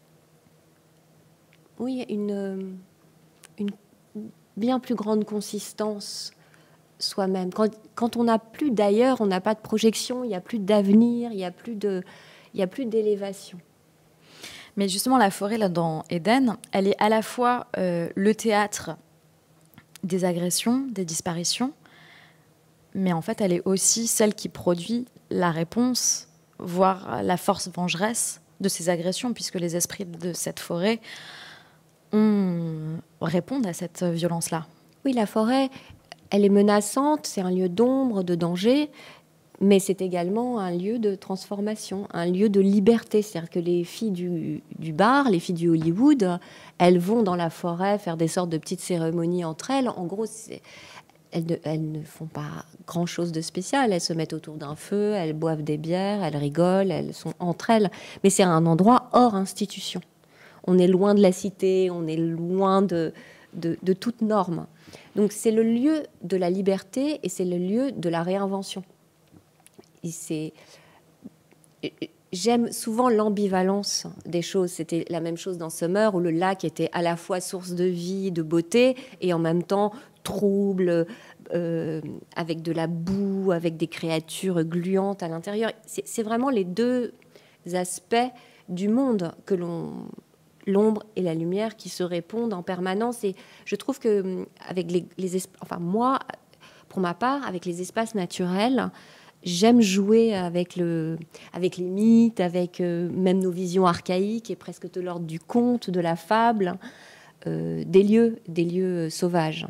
oui, une... une bien plus grande consistance soi-même. Quand, quand on n'a plus d'ailleurs, on n'a pas de projection, il n'y a plus d'avenir, il n'y a plus de, il n'y a plus d'élévation. Mais justement, la forêt, là, dans Éden, elle est à la fois euh, le théâtre des agressions, des disparitions, mais en fait, elle est aussi celle qui produit la réponse, voire la force vengeresse de ces agressions, puisque les esprits de cette forêt ont... répondent à cette violence-là. Oui, la forêt, elle est menaçante, c'est un lieu d'ombre, de danger, mais c'est également un lieu de transformation, un lieu de liberté. C'est-à-dire que les filles du, du bar, les filles du Hollywood, elles vont dans la forêt faire des sortes de petites cérémonies entre elles. En gros, c'est... Elles ne, elles ne font pas grand-chose de spécial. Elles se mettent autour d'un feu, elles boivent des bières, elles rigolent, elles sont entre elles. Mais c'est un endroit hors institution. On est loin de la cité, on est loin de, de, de toute norme. Donc c'est le lieu de la liberté et c'est le lieu de la réinvention. Et c'est... J'aime souvent l'ambivalence des choses. C'était la même chose dans Summer, où le lac était à la fois source de vie, de beauté, et en même temps trouble, euh, avec de la boue, avec des créatures gluantes à l'intérieur. C'est, c'est vraiment les deux aspects du monde que l'on... l'ombre et la lumière qui se répondent en permanence. Et je trouve que avec les, les esp... enfin moi, pour ma part, avec les espaces naturels, j'aime jouer avec, le, avec les mythes, avec euh, même nos visions archaïques et presque de l'ordre du conte, de la fable, euh, des lieux, des lieux sauvages.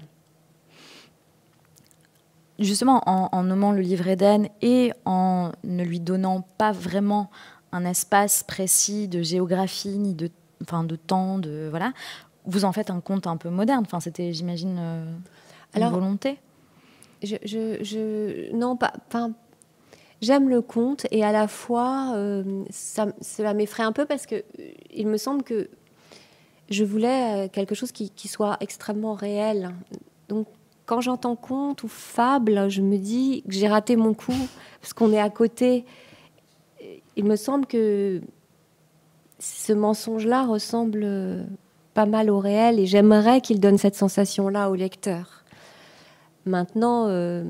Justement, en, en nommant le livre Éden et en ne lui donnant pas vraiment un espace précis de géographie ni de, enfin, de temps, de voilà, vous en faites un conte un peu moderne. Enfin, c'était, j'imagine, euh, une Alors, volonté. Je, je, je, non, pas. Enfin, j'aime le conte et à la fois, euh, ça, cela m'effraie un peu parce que euh, il me semble que je voulais euh, quelque chose qui, qui soit extrêmement réel. Donc, quand j'entends conte ou fable, je me dis que j'ai raté mon coup parce qu'on est à côté. Il me semble que ce mensonge-là ressemble pas mal au réel et j'aimerais qu'il donne cette sensation-là au lecteur. Maintenant, euh,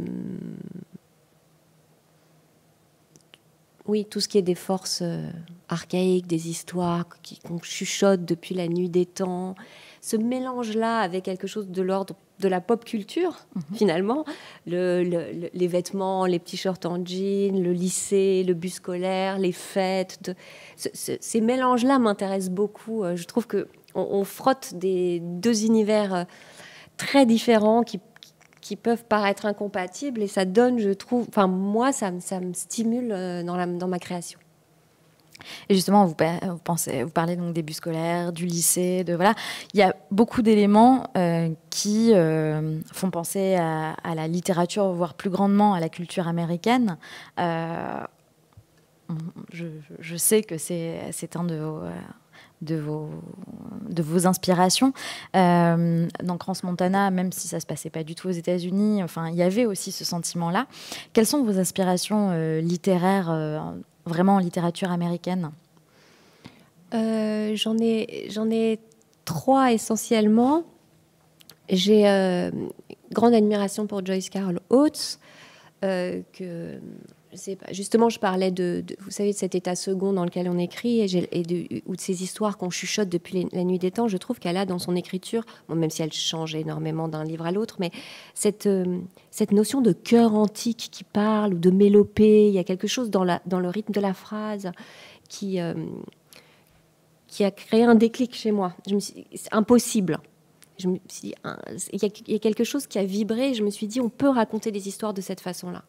oui, tout ce qui est des forces euh, archaïques, des histoires qui, qu'on chuchote depuis la nuit des temps, ce mélange-là avec quelque chose de l'ordre de la pop culture, mmh. finalement, le, le, le, les vêtements, les petits shorts en jean, le lycée, le bus scolaire, les fêtes, de, ce, ce, ces mélanges-là m'intéressent beaucoup. Je trouve qu'on on frotte des deux univers très différents qui qui peuvent paraître incompatibles et ça donne, je trouve, enfin moi, ça, ça me stimule dans, la, dans ma création. Et justement, vous, vous, pensez, vous parlez donc des bus scolaires, du lycée, de voilà, il y a beaucoup d'éléments euh, qui euh, font penser à, à la littérature, voire plus grandement à la culture américaine. Euh, je, je sais que c'est, c'est un de vos... Euh, De vos, de vos inspirations. Euh, dans Crans Montana, même si ça ne se passait pas du tout aux États-Unis, enfin, il y avait aussi ce sentiment-là. Quelles sont vos inspirations euh, littéraires, euh, vraiment en littérature américaine ? euh, j'en ai, j'en ai trois essentiellement. J'ai euh, grande admiration pour Joyce Carol Oates, euh, que... Je sais pas. Justement, je parlais de, de, vous savez, de cet état second dans lequel on écrit et, et de, ou de ces histoires qu'on chuchote depuis les, la nuit des temps. Je trouve qu'elle a dans son écriture, bon, même si elle change énormément d'un livre à l'autre, mais cette, euh, cette notion de chœur antique qui parle ou de mélopée, il y a quelque chose dans, la, dans le rythme de la phrase qui, euh, qui a créé un déclic chez moi. Je me suis, c'est impossible. Je me suis dit, hein, il, y a, il y a quelque chose qui a vibré. Je me suis dit, on peut raconter des histoires de cette façon-là,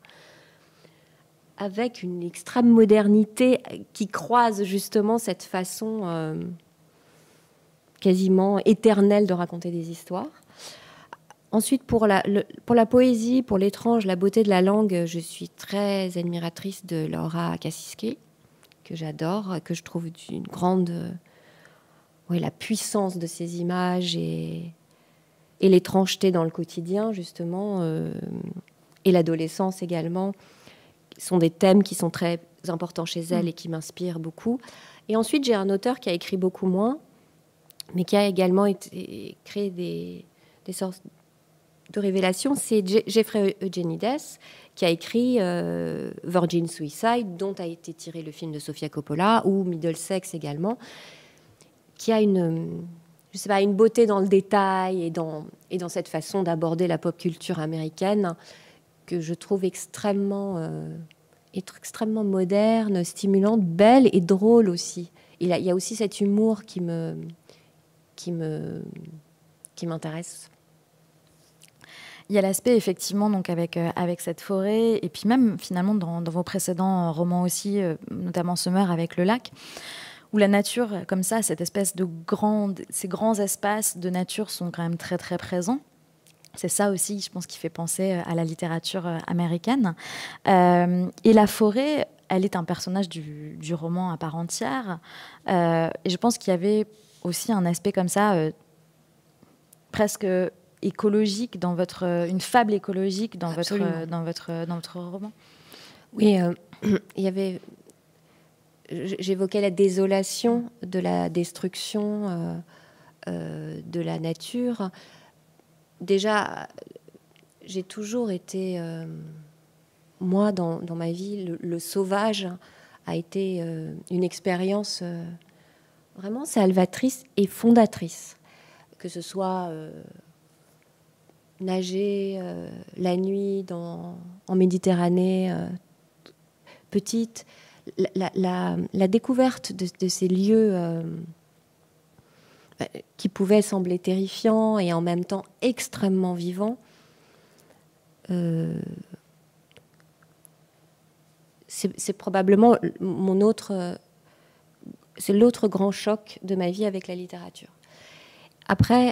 avec une extrême modernité qui croise justement cette façon euh, quasiment éternelle de raconter des histoires. Ensuite, pour la, le, pour la poésie, pour l'étrange, la beauté de la langue, je suis très admiratrice de Laura Kasiske, que j'adore, que je trouve d'une grande... Euh, ouais, la puissance de ces images et, et l'étrangeté dans le quotidien, justement, euh, et l'adolescence également, sont des thèmes qui sont très importants chez elle et qui m'inspirent beaucoup. Et ensuite, j'ai un auteur qui a écrit beaucoup moins, mais qui a également été, créé des, des sortes de révélations. C'est Jeffrey Eugenides, qui a écrit euh, Virgin Suicide, dont a été tiré le film de Sofia Coppola, ou Middlesex également, qui a une, je sais pas, une beauté dans le détail et dans, et dans cette façon d'aborder la pop culture américaine que je trouve extrêmement, euh, extrêmement moderne, stimulante, belle et drôle aussi. Il, a, il y a aussi cet humour qui me, qui me, qui m'intéresse. Il y a l'aspect, effectivement, donc avec, euh, avec cette forêt, et puis même, finalement, dans, dans vos précédents romans aussi, euh, notamment Summer avec le lac, où la nature, comme ça, cette espèce de grand, ces grands espaces de nature sont quand même très, très présents. C'est ça aussi, je pense, qui fait penser à la littérature américaine. Euh, et la forêt, elle est un personnage du, du roman à part entière. Euh, et je pense qu'il y avait aussi un aspect comme ça, euh, presque écologique, dans votre, une fable écologique dans, votre, dans, votre, dans votre roman. Oui, euh, il y avait... J'évoquais la désolation de la destruction euh, euh, de la nature. Déjà, j'ai toujours été, euh, moi, dans, dans ma vie, le, le sauvage a été euh, une expérience euh, vraiment salvatrice et fondatrice. Que ce soit euh, nager euh, la nuit dans, en Méditerranée, euh, petite, la, la, la découverte de, de ces lieux euh, qui pouvaient sembler terrifiants et en même temps extrêmement vivants, euh, c'est, c'est probablement mon autre, c'est l'autre grand choc de ma vie avec la littérature. Après,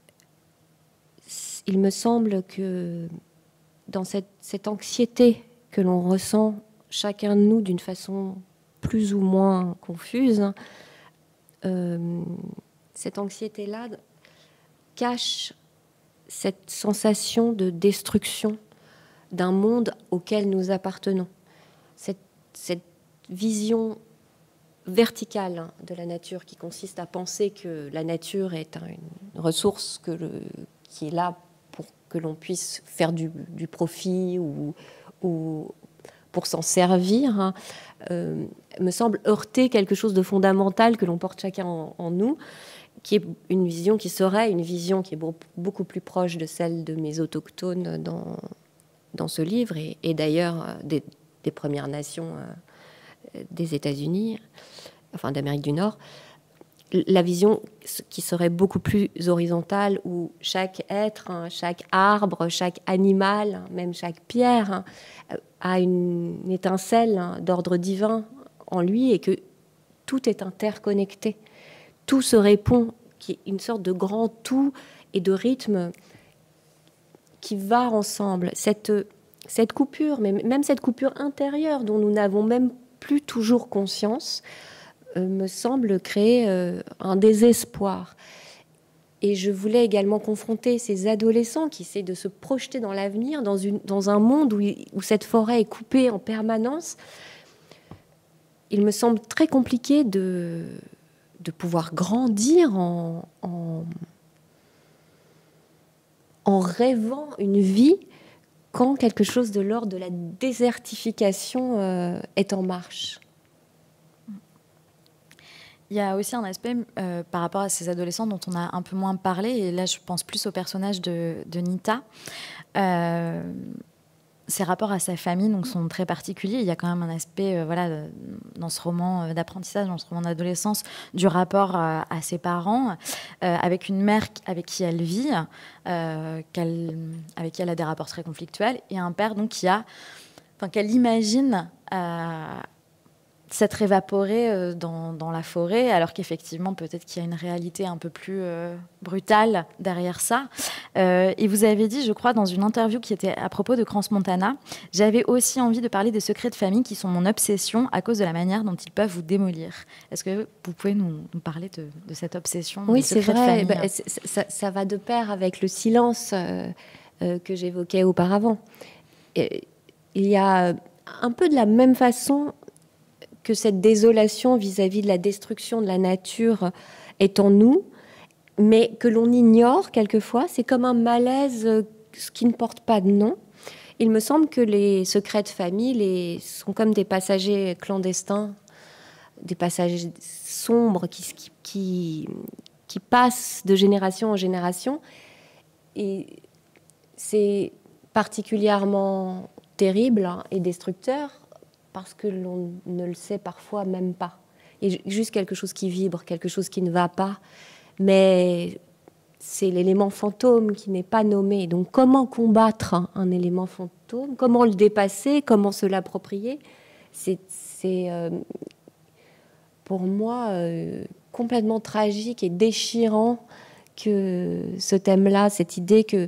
il me semble que dans cette, cette anxiété que l'on ressent chacun de nous d'une façon plus ou moins confuse, euh, cette anxiété-là cache cette sensation de destruction d'un monde auquel nous appartenons. Cette, cette vision verticale de la nature qui consiste à penser que la nature est un, une ressource que le, qui est là pour que l'on puisse faire du, du profit ou, ou pour s'en servir, hein, euh, me semble heurter quelque chose de fondamental que l'on porte chacun en, en nous, qui est une vision qui serait une vision qui est beaucoup plus proche de celle de mes autochtones dans, dans ce livre, et, et d'ailleurs des, des Premières Nations euh, des États-Unis, enfin d'Amérique du Nord. La vision qui serait beaucoup plus horizontale, où chaque être, hein, chaque arbre, chaque animal, hein, même chaque pierre, hein, a une, une étincelle, hein, d'ordre divin en lui, et que tout est interconnecté. Tout se répond, qui est une sorte de grand tout et de rythme qui va ensemble. Cette, cette coupure, mais même cette coupure intérieure dont nous n'avons même plus toujours conscience, euh, me semble créer euh, un désespoir. Et je voulais également confronter ces adolescents qui essaient de se projeter dans l'avenir, dans, une, dans un monde où, où cette forêt est coupée en permanence. Il me semble très compliqué de... de pouvoir grandir en, en, en rêvant une vie quand quelque chose de l'ordre de la désertification euh, est en marche. Il y a aussi un aspect euh, par rapport à ces adolescents dont on a un peu moins parlé, et là je pense plus au personnage de, de Nita. Euh, Ses rapports à sa famille donc, sont très particuliers. Il y a quand même un aspect, euh, voilà, dans ce roman euh, d'apprentissage, dans ce roman d'adolescence, du rapport euh, à ses parents, euh, avec une mère avec qui elle vit, euh, qu'elle, avec qui elle a des rapports très conflictuels, et un père donc, qui a, enfin, qu'elle imagine euh, s'être évaporé euh, dans, dans la forêt, alors qu'effectivement, peut-être qu'il y a une réalité un peu plus euh, brutale derrière ça. Euh, et vous avez dit, je crois, dans une interview qui était à propos de Crans-Montana, j'avais aussi envie de parler des secrets de famille qui sont mon obsession à cause de la manière dont ils peuvent vous démolir. Est-ce que vous pouvez nous, nous parler de, de cette obsession? Oui, c'est vrai. Bah, c'est, ça, ça va de pair avec le silence euh, euh, que j'évoquais auparavant. Et, il y a un peu de la même façon que cette désolation vis-à-vis de la destruction de la nature est en nous, mais que l'on ignore quelquefois. C'est comme un malaise qui ne porte pas de nom. Il me semble que les secrets de famille les, sont comme des passagers clandestins, des passagers sombres qui, qui, qui passent de génération en génération. Et c'est particulièrement terrible et destructeur parce que l'on ne le sait parfois même pas. Il y a juste quelque chose qui vibre, quelque chose qui ne va pas, mais c'est l'élément fantôme qui n'est pas nommé. Donc comment combattre un, un élément fantôme? Comment le dépasser? Comment se l'approprier? C'est, c'est euh, pour moi euh, complètement tragique et déchirant que ce thème-là, cette idée que...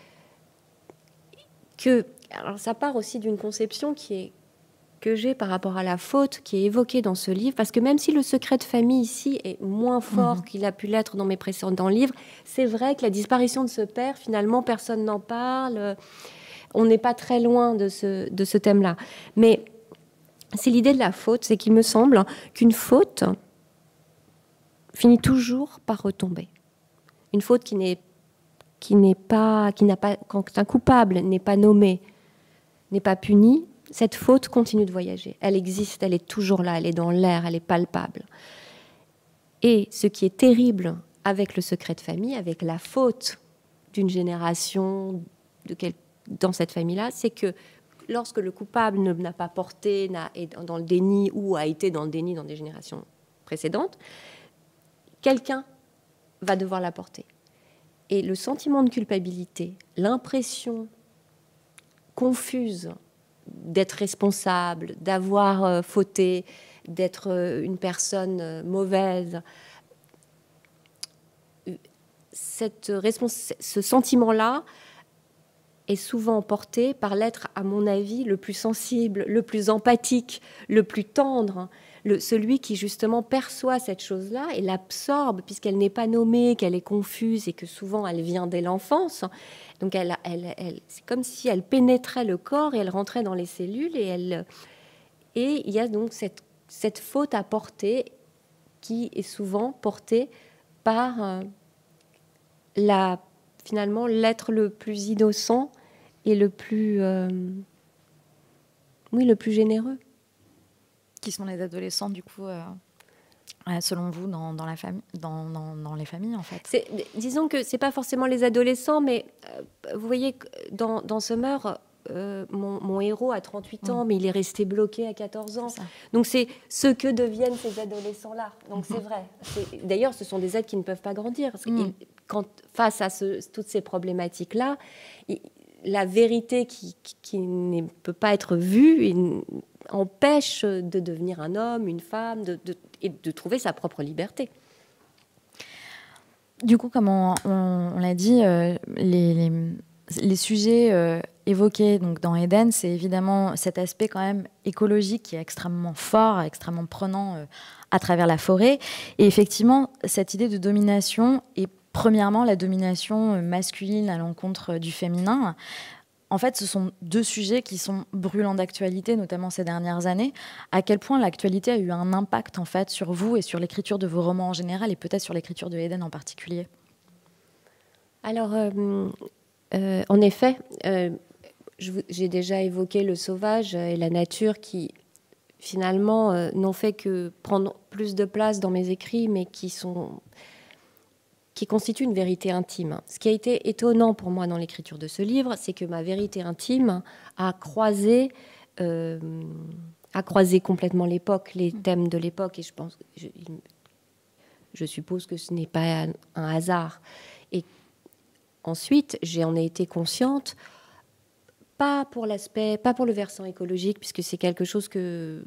que alors ça part aussi d'une conception qui est, que j'ai par rapport à la faute, qui est évoquée dans ce livre, parce que même si le secret de famille ici est moins fort mmh. qu'il a pu l'être dans mes précédents livres, c'est vrai que la disparition de ce père, finalement, personne n'en parle. On n'est pas très loin de ce, de ce thème-là. Mais c'est l'idée de la faute, c'est qu'il me semble qu'une faute finit toujours par retomber. Une faute qui n'est, qui n'est pas, qui n'a pas, quand un coupable n'est pas nommé, n'est pas puni, cette faute continue de voyager. Elle existe, elle est toujours là, elle est dans l'air, elle est palpable. Et ce qui est terrible avec le secret de famille, avec la faute d'une génération de quel... dans cette famille-là, c'est que lorsque le coupable ne, n'a pas porté, n'a, est dans le déni ou a été dans le déni dans des générations précédentes, quelqu'un va devoir la porter. Et le sentiment de culpabilité, l'impression confuse d'être responsable, d'avoir euh, fauté, d'être euh, une personne euh, mauvaise, cette respons- ce sentiment-là est souvent porté par l'être, à mon avis, le plus sensible, le plus empathique, le plus tendre, le, celui qui justement perçoit cette chose-là et l'absorbe, puisqu'elle n'est pas nommée, qu'elle est confuse et que souvent elle vient dès l'enfance. Donc elle, elle, elle, c'est comme si elle pénétrait le corps et elle rentrait dans les cellules. Et, elle, et il y a donc cette, cette faute à porter qui est souvent portée par euh, la... finalement, l'être le plus innocent et le plus, euh, oui, le plus généreux. Qui sont les adolescents, du coup, euh, selon vous, dans, dans, la famille, dans, dans, dans les familles, en fait? C'est, disons que ce n'est pas forcément les adolescents, mais euh, vous voyez, dans, dans Summer, euh, mon, mon héros a trente-huit ans, mmh. mais il est resté bloqué à quatorze ans. C'est Donc c'est ce que deviennent ces adolescents-là. Donc mmh. c'est vrai. C'est, d'ailleurs, ce sont des êtres qui ne peuvent pas grandir. Parce que mmh. il, quand, face à ce, toutes ces problématiques-là, il, la vérité qui, qui, qui ne peut pas être vue il, empêche de devenir un homme, une femme, de, de, et de trouver sa propre liberté. Du coup, comme on, on, on l'a dit, euh, les, les, les sujets euh, évoqués donc, dans Eden, c'est évidemment cet aspect quand même écologique qui est extrêmement fort, extrêmement prenant euh, à travers la forêt. Et effectivement, cette idée de domination est premièrement la domination masculine à l'encontre du féminin. En fait, ce sont deux sujets qui sont brûlants d'actualité, notamment ces dernières années. À quel point l'actualité a eu un impact en fait sur vous et sur l'écriture de vos romans en général et peut-être sur l'écriture de Eden en particulier? Alors, euh, euh, en effet, euh, je, j'ai déjà évoqué le sauvage et la nature qui, finalement, euh, n'ont fait que prendre plus de place dans mes écrits, mais qui sont... qui constitue une vérité intime. Ce qui a été étonnant pour moi dans l'écriture de ce livre, c'est que ma vérité intime a croisé, euh, a croisé complètement l'époque, les thèmes de l'époque, et je pense, je, je suppose que ce n'est pas un, un hasard. Et ensuite, j'en ai été consciente, pas pour l'aspect, pas pour le versant écologique, puisque c'est quelque chose que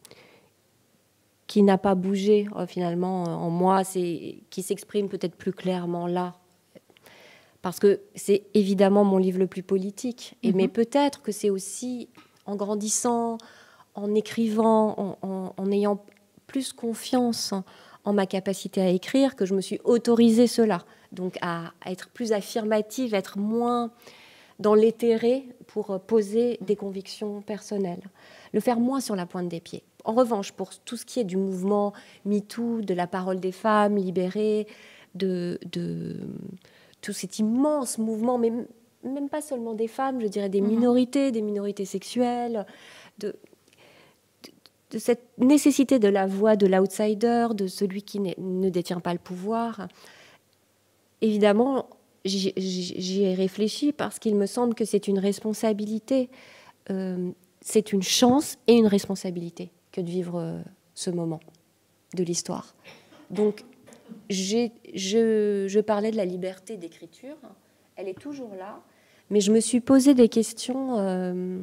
qui n'a pas bougé euh, finalement euh, en moi, c'est, qui s'exprime peut-être plus clairement là. Parce que c'est évidemment mon livre le plus politique. Et, mm-hmm. Mais peut-être que c'est aussi en grandissant, en écrivant, en, en, en ayant plus confiance en, en ma capacité à écrire, que je me suis autorisée cela. Donc à, à être plus affirmative, être moins dans l'éthéré pour poser des convictions personnelles. Le faire moins sur la pointe des pieds. En revanche, pour tout ce qui est du mouvement MeToo, de la parole des femmes libérées, de, de tout cet immense mouvement, mais même pas seulement des femmes, je dirais des minorités, des minorités sexuelles, de, de, de cette nécessité de la voix de l'outsider, de celui qui ne détient pas le pouvoir. Évidemment, j'y, j'y ai réfléchi parce qu'il me semble que c'est une responsabilité, euh, c'est une chance et une responsabilité que de vivre euh, ce moment de l'histoire. Donc, j'ai, je, je parlais de la liberté d'écriture, elle est toujours là, mais je me suis posé des questions. Euh,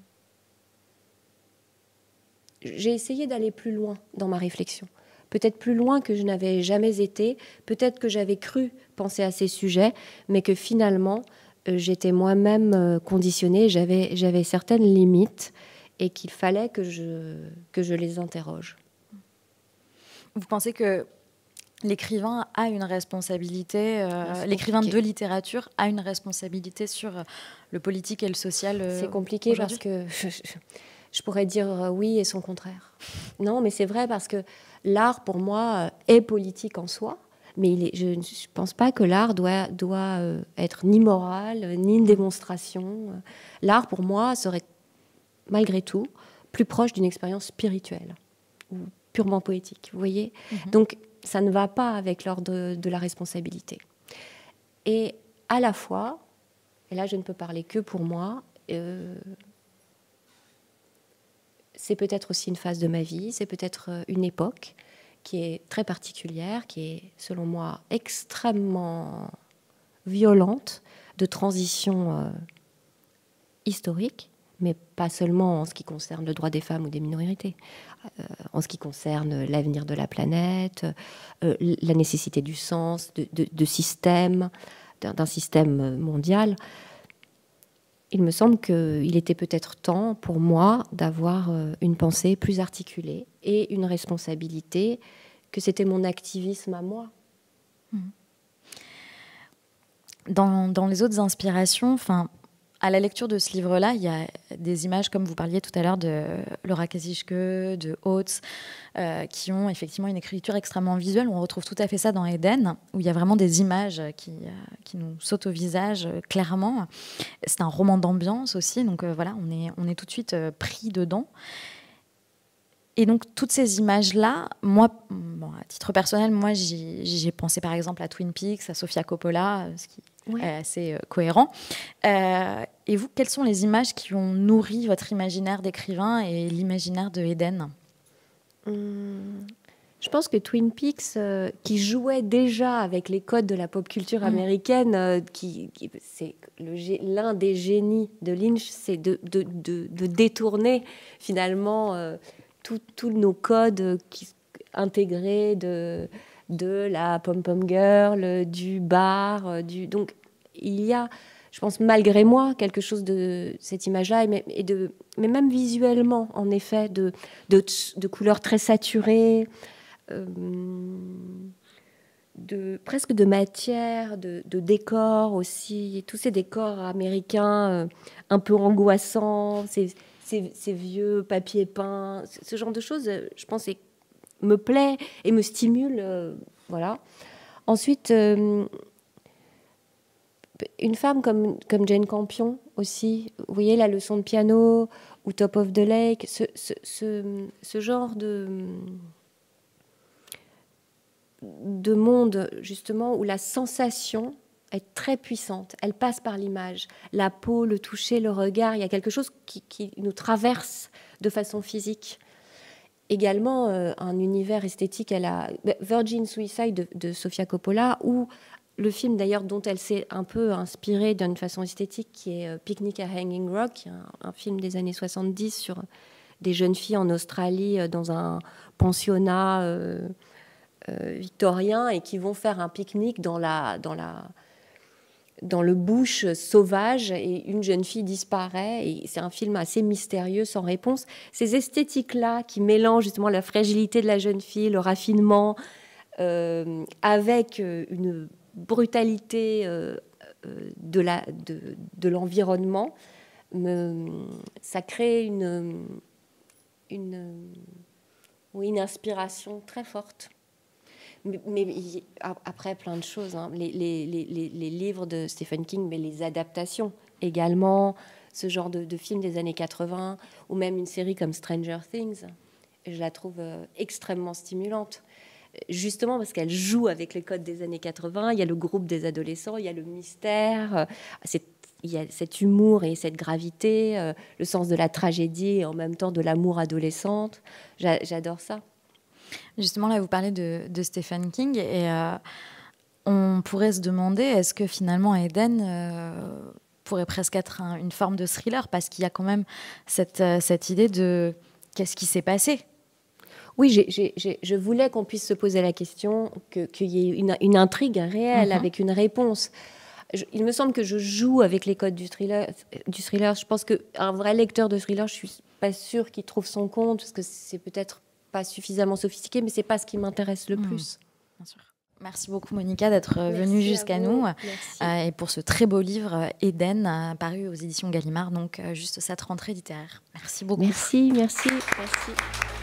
j'ai essayé d'aller plus loin dans ma réflexion. Peut-être plus loin que je n'avais jamais été, peut-être que j'avais cru penser à ces sujets, mais que finalement, euh, j'étais moi-même euh, conditionnée, j'avais, j'avais certaines limites et qu'il fallait que je, que je les interroge. Vous pensez que l'écrivain a une responsabilité, euh, l'écrivain de littérature a une responsabilité sur le politique et le social euh, C'est compliqué parce que je, je, je pourrais dire euh, oui et son contraire. Non, mais c'est vrai parce que l'art, pour moi, est politique en soi, mais il est, je ne pense pas que l'art doit, doit euh, être ni moral, ni une démonstration. L'art, pour moi, serait malgré tout plus proche d'une expérience spirituelle ou purement poétique, vous voyez. Mm-hmm. Donc, ça ne va pas avec l'ordre de, de la responsabilité. Et à la fois, et là, je ne peux parler que pour moi, euh, c'est peut-être aussi une phase de ma vie, c'est peut-être une époque qui est très particulière, qui est, selon moi, extrêmement violente, de transition euh, historique, mais pas seulement en ce qui concerne le droit des femmes ou des minorités, euh, en ce qui concerne l'avenir de la planète, euh, la nécessité du sens, de, de, de système, d'un, d'un système mondial. Il me semble qu'il était peut-être temps pour moi d'avoir une pensée plus articulée et une responsabilité, que c'était mon activisme à moi. Dans, dans les autres inspirations, enfin, à la lecture de ce livre-là, il y a des images, comme vous parliez tout à l'heure, de Laura Kasischke, de Oates, euh, qui ont effectivement une écriture extrêmement visuelle. On retrouve tout à fait ça dans Éden, où il y a vraiment des images qui, euh, qui nous sautent au visage, euh, clairement. C'est un roman d'ambiance aussi, donc euh, voilà, on est, on est tout de suite euh, pris dedans. Et donc, toutes ces images-là, moi, bon, à titre personnel, moi, j'y, j'ai pensé par exemple à Twin Peaks, à Sofia Coppola, ce qui ouais. est assez euh, cohérent. Euh, et vous, quelles sont les images qui ont nourri votre imaginaire d'écrivain et l'imaginaire de Éden ? hum, Je pense que Twin Peaks, euh, qui jouait déjà avec les codes de la pop culture américaine, euh, qui, qui, c'est le, l'un des génies de Lynch, c'est de, de, de, de détourner finalement... Euh, tous nos codes qui, intégrés de, de la pom-pom girl, du bar. Du... Donc, il y a, je pense, malgré moi, quelque chose de cette image-là, et, et de, mais même visuellement, en effet, de, de, de couleurs très saturées, euh, de, presque de matière, de, de décors aussi. Et tous ces décors américains euh, un peu angoissants, c'est... Ces, ces vieux papiers peints, ce genre de choses, je pense, me plaît et me stimule. Euh, voilà. Ensuite, euh, une femme comme, comme Jane Campion aussi, vous voyez, La leçon de piano ou Top of the Lake, ce, ce, ce, ce genre de, de monde, justement, où la sensation est très puissante. Elle passe par l'image. La peau, le toucher, le regard, il y a quelque chose qui, qui nous traverse de façon physique. Également, euh, un univers esthétique. Elle a Virgin Suicide de, de Sofia Coppola, ou le film d'ailleurs dont elle s'est un peu inspirée d'une façon esthétique, qui est Picnic à Hanging Rock, un, un film des années soixante-dix sur des jeunes filles en Australie dans un pensionnat euh, euh, victorien, et qui vont faire un pique-nique dans la... Dans la dans le bush sauvage, et une jeune fille disparaît, et c'est un film assez mystérieux, sans réponse. Ces esthétiques-là qui mélangent justement la fragilité de la jeune fille, le raffinement, euh, avec une brutalité euh, de, la, de, de l'environnement, me, ça crée une, une, oui, une inspiration très forte. Mais, mais après, plein de choses. Hein. Les, les, les, les livres de Stephen King, mais les adaptations également, ce genre de, de films des années quatre-vingts, ou même une série comme Stranger Things, je la trouve euh, extrêmement stimulante. justement parce qu'elle joue avec les codes des années quatre-vingts. Il y a le groupe des adolescents, il y a le mystère, c'est, il y a cet humour et cette gravité, euh, le sens de la tragédie et en même temps de l'amour adolescente. J'a, j'adore ça. Justement, là, vous parlez de, de Stephen King et euh, on pourrait se demander, est-ce que finalement Eden euh, pourrait presque être un, une forme de thriller, parce qu'il y a quand même cette, euh, cette idée de qu'est-ce qui s'est passé. Oui, j'ai, j'ai, j'ai, je voulais qu'on puisse se poser la question, que, qu'il y ait une, une intrigue réelle, mm-hmm. avec une réponse. Je, il me semble que je joue avec les codes du thriller. Du thriller. Je pense qu'un vrai lecteur de thriller, je ne suis pas sûre qu'il trouve son compte, parce que c'est peut-être pas suffisamment sophistiqué, mais ce n'est pas ce qui m'intéresse le mmh. plus. Bien sûr. Merci beaucoup, Monica, d'être Merci venue jusqu'à nous euh, et pour ce très beau livre Eden, euh, paru aux éditions Gallimard, donc euh, juste cette rentrée littéraire. Merci beaucoup. Merci, merci, merci.